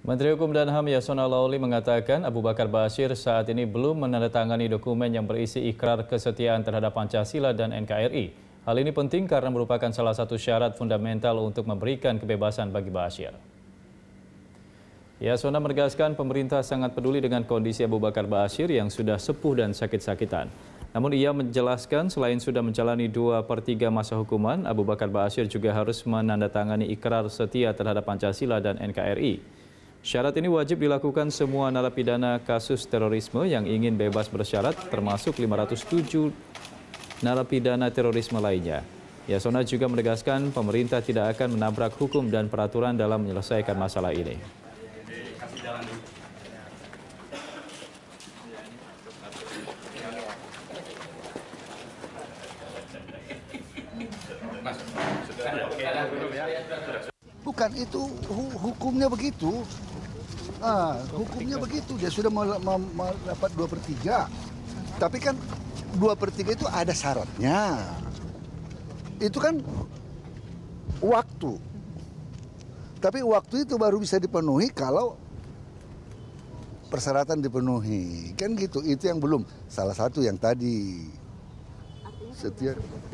Menteri Hukum dan HAM Yasona Lawli mengatakan Abu Bakar Ba'asyir saat ini belum menandatangani dokumen yang berisi ikrar kesetiaan terhadap Pancasila dan NKRI. Hal ini penting karena merupakan salah satu syarat fundamental untuk memberikan kebebasan bagi Ba'asyir. Yasona menegaskan pemerintah sangat peduli dengan kondisi Abu Bakar Ba'asyir yang sudah sepuh dan sakit-sakitan. Namun ia menjelaskan selain sudah menjalani 2/3 masa hukuman, Abu Bakar Ba'asyir juga harus menandatangani ikrar setia terhadap Pancasila dan NKRI. Syarat ini wajib dilakukan semua narapidana kasus terorisme yang ingin bebas bersyarat, termasuk 507 narapidana terorisme lainnya. Yasona juga menegaskan pemerintah tidak akan menabrak hukum dan peraturan dalam menyelesaikan masalah ini. Bukan itu hukumnya begitu. Hukumnya begitu. Dia sudah dapat 2/3. Tapi kan 2/3 itu ada syaratnya. Itu kan waktu. Tapi waktu itu baru bisa dipenuhi kalau persyaratan dipenuhi. Kan gitu. Itu yang belum. Salah satu yang tadi. Setiap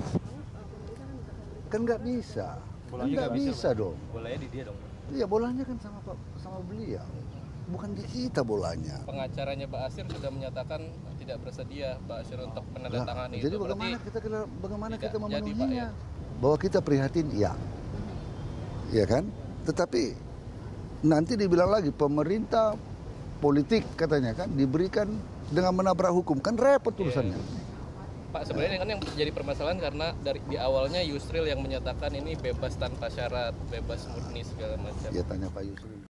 kan nggak bisa. Nggak bisa dong. Bolanya di dia dong. Iya, bolanya kan sama beliau. Bukan di kita bolanya. Pengacaranya Ba'asyir sudah menyatakan tidak bersedia Ba'asyir untuk menandatangani itu. Jadi bagaimana kita memenuhinya? Pak, ya? Bahwa kita prihatin, iya. Iya kan? Tetapi nanti dibilang lagi pemerintah politik katanya kan diberikan dengan menabrak hukum. Kan repot urusannya. Pak, sebenarnya kan yang jadi permasalahan karena di awalnya Yusril yang menyatakan ini bebas tanpa syarat, bebas murni segala macam. Ya tanya Pak Yusril.